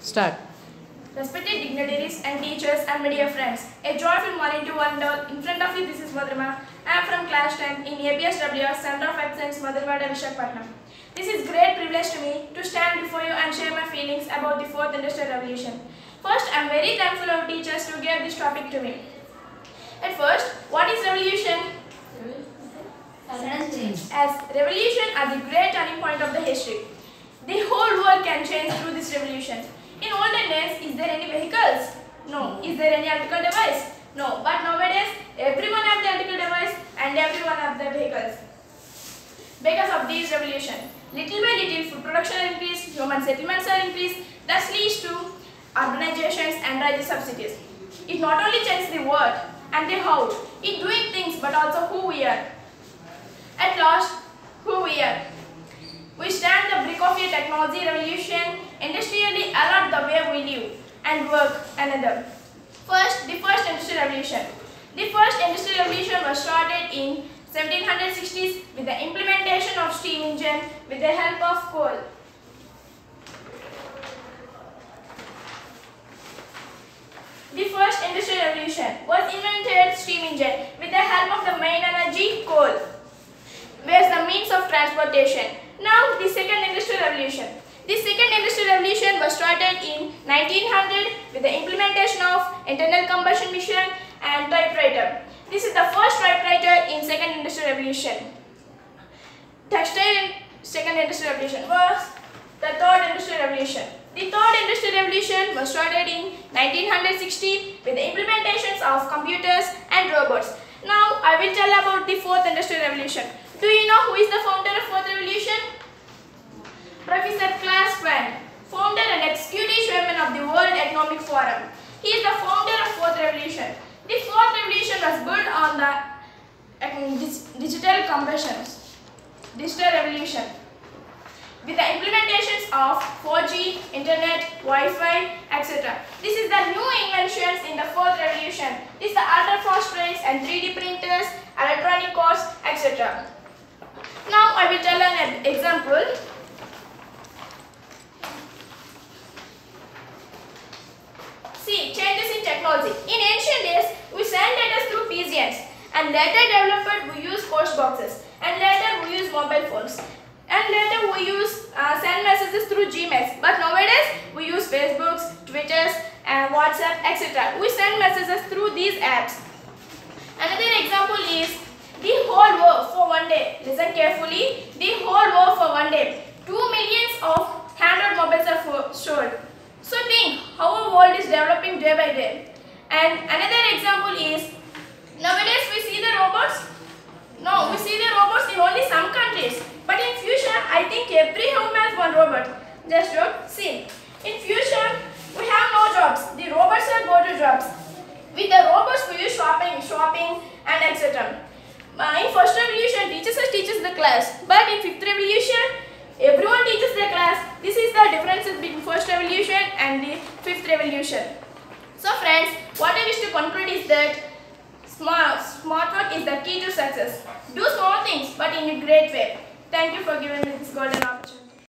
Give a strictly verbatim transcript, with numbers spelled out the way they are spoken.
Start. Respected dignitaries and teachers and media friends, a joyful morning to one and all. In front of you, this is Madhurima. I am from class ten in A B S W Center of Excellence, Madhurwada, Visakhapatnam. This is great privilege to me to stand before you and share my feelings about the fourth Industrial Revolution. First, I am very thankful of teachers to give this topic to me. At first, what is revolution? Sudden change. As revolution are the great turning point of the history. The whole world can change through this revolution. In olden days, is there any vehicles? No. Is there any electrical device? No. But nowadays, everyone has the electrical device and everyone has the vehicles. Because of this revolution, little by little, food production increased, human settlements are increased, thus leads to urbanizations and rise subsidies. It not only changes the world and the how, it doing things but also who we are. At last, who we are. We stand the brink of a technology revolution, industrially alert the way we live and work another. First, the first industrial revolution. The first industrial revolution was started in seventeen sixties with the implementation of steam engine with the help of coal. The first industrial revolution was invented steam engine with the help of the main energy coal, whereas the means of transportation. Now the second industrial revolution. The second industrial revolution was started in nineteen hundred with the implementation of internal combustion machine and typewriter. This is the first typewriter in second industrial revolution. Textile second industrial revolution was the third industrial revolution. The third industrial revolution was started in nineteen sixty with the implementations of computers and robots. Now I will tell about the fourth industrial revolution. Do you know who is the founder of fourth revolution? Professor Klaus Schwab, founder and executive chairman of the World Economic Forum. He is the founder of fourth revolution. The fourth revolution was built on the um, digital conversions, digital revolution, with the implementations of four G, internet, Wi-Fi, et cetera. This is the new inventions in the fourth revolution. This is the ultra-fast trains and three D printers, electronic cars, et cetera. Now I will tell an example. See, changes in technology. In ancient days, we sent letters through pigeons, and later developed we use post boxes, and later we use mobile phones, and later we use uh, send messages through Gmails. But nowadays we use Facebooks, Twitters, and WhatsApp, et cetera. We send messages through these apps. Another example is the whole world for one day. Listen carefully. The whole world for one day. Two millions of handheld mobiles are sold. So think how our world is developing day by day. And another example is, nowadays we see the robots. No, we see the robots in only some countries. But in future, I think every home has one robot. Just joke. See, in future, we have no jobs. The robots are go to jobs. With the robots, we use shopping, shopping, and et cetera. Uh, in first revolution, teachers teaches the class. But in fifth revolution, everyone teaches the class. This is the differences between first revolution and the fifth revolution. So friends, what I wish to conclude is that smart, smart work is the key to success. Do small things but in a great way. Thank you for giving me this golden opportunity.